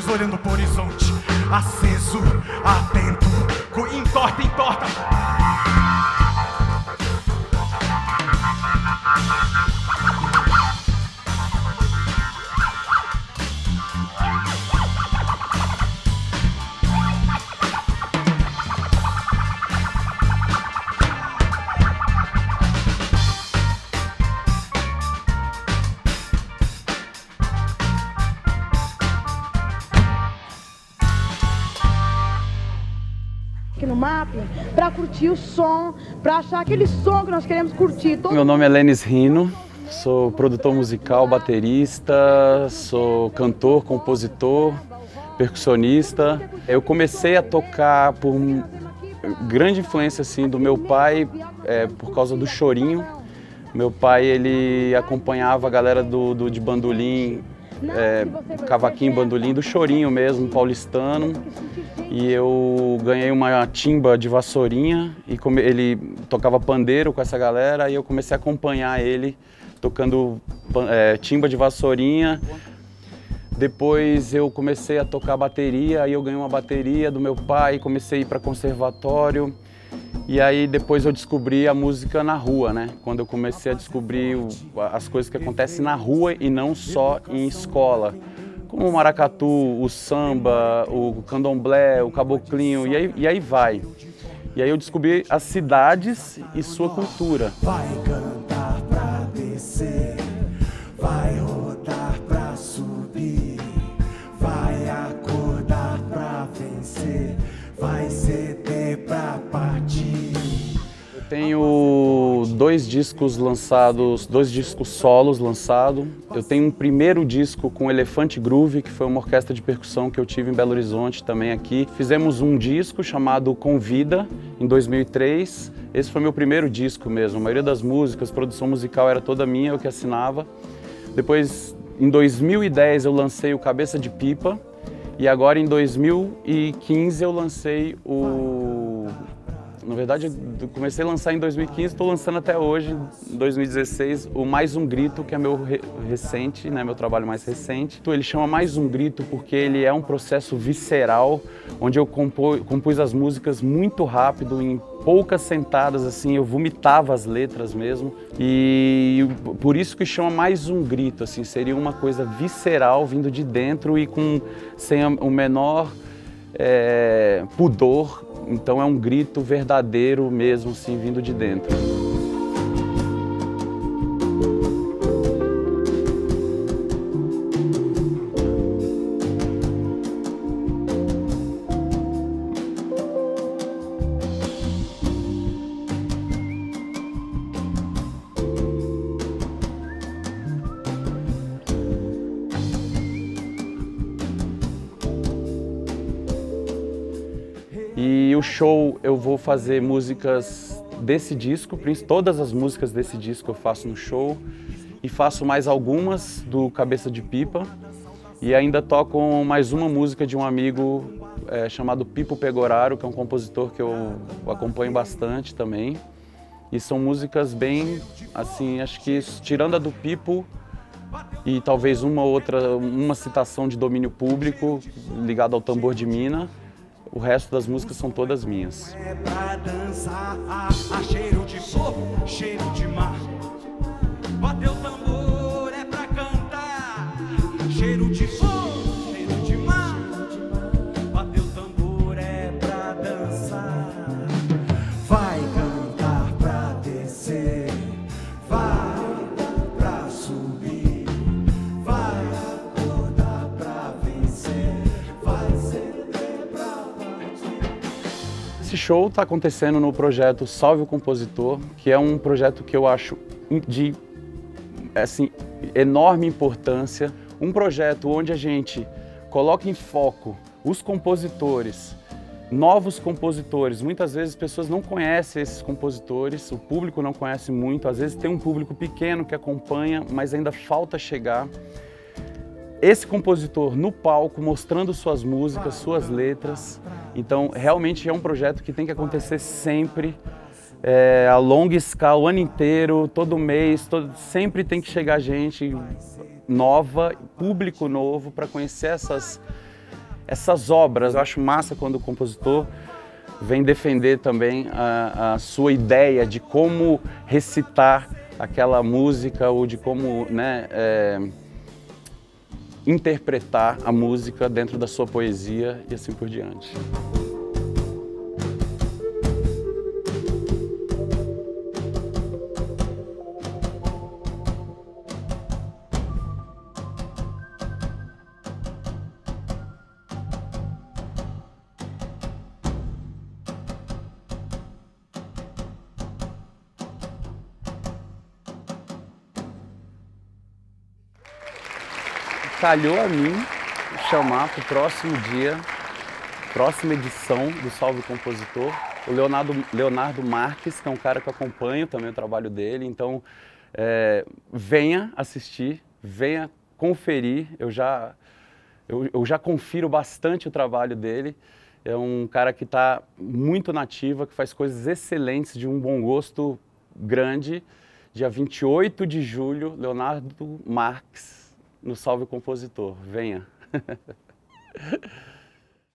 noites olhando pro horizonte, aceso, atento, entorta, entorta. No mapping, para curtir o som, para achar aquele som que nós queremos curtir. Meu nome é Lenis Rino, sou produtor musical, baterista, sou cantor, compositor, percussionista. Eu comecei a tocar por grande influência assim, do meu pai, por causa do chorinho. Meu pai ele acompanhava a galera de bandolim, cavaquinho, bandolim, do chorinho mesmo, paulistano. E eu ganhei uma timba de vassourinha e ele tocava pandeiro com essa galera e eu comecei a acompanhar ele tocando timba de vassourinha. Depois eu comecei a tocar bateria, aí eu ganhei uma bateria do meu pai, comecei a ir para conservatório. E aí depois eu descobri a música na rua, né? Quando eu comecei a descobrir as coisas que acontecem na rua e não só em escola. Como o maracatu, o samba, o candomblé, o caboclinho, e aí vai. E aí eu descobri as cidades e sua cultura. Vai cantar pra descer, vai rodar pra subir, vai acordar pra vencer, vai ceder pra partir. Eu tenho dois discos lançados, dois discos solos lançados. Eu tenho um primeiro disco com Elefante Groove, que foi uma orquestra de percussão que eu tive em Belo Horizonte, também aqui. Fizemos um disco chamado Convida, em 2003. Esse foi meu primeiro disco mesmo. A maioria das músicas, produção musical era toda minha, eu que assinava. Depois, em 2010, eu lancei o Cabeça de Pipa. E agora, em 2015, eu lancei Na verdade, eu comecei a lançar em 2015, estou lançando até hoje, em 2016, o Mais Um Grito, que é meu recente, né, meu trabalho mais recente. Ele chama Mais Um Grito porque ele é um processo visceral, onde eu compus as músicas muito rápido, em poucas sentadas, assim, eu vomitava as letras mesmo. E por isso que chama Mais Um Grito, assim, seria uma coisa visceral, vindo de dentro e sem o menor pudor. Então é um grito verdadeiro mesmo, assim, vindo de dentro. E o show eu vou fazer músicas desse disco, todas as músicas desse disco eu faço no show e faço mais algumas do Cabeça de Pipa e ainda toco mais uma música de um amigo chamado Pipo Pegoraro, que é um compositor que eu acompanho bastante também. E são músicas bem, assim, acho que tirando a do Pipo e talvez uma citação de domínio público ligada ao tambor de mina, o resto das músicas são todas minhas. É pra dançar, cheiro de fogo, cheiro de mar. Bateu o tambor, é pra cantar, cheiro de fogo, cheiro de mar. Bateu o tambor, é pra dançar. Vai cantar pra descer, vai pra subir, vai acordar pra vencer, vai ceder pra partir. Esse show está acontecendo no projeto Salve o Compositor, que é um projeto que eu acho de enorme importância. Um projeto onde a gente coloca em foco os compositores, novos compositores. Muitas vezes as pessoas não conhecem esses compositores, o público não conhece muito, às vezes tem um público pequeno que acompanha, mas ainda falta chegar. Esse compositor no palco, mostrando suas músicas, suas letras. Então, realmente é um projeto que tem que acontecer sempre, a longa escala, o ano inteiro, todo mês, sempre tem que chegar gente nova, público novo, para conhecer essas obras. Eu acho massa quando o compositor vem defender também a sua ideia de como recitar aquela música ou de como, né, interpretar a música dentro da sua poesia e assim por diante. Calhou a mim chamar para o próximo dia, próxima edição do Salve Compositor, o Leonardo Marques, que é um cara que eu acompanho também o trabalho dele. Então, venha assistir, venha conferir. Eu já confiro bastante o trabalho dele. É um cara que está muito na ativa, que faz coisas excelentes, de um bom gosto grande. Dia 28 de julho, Leonardo Marques, no Salve Compositor. Venha!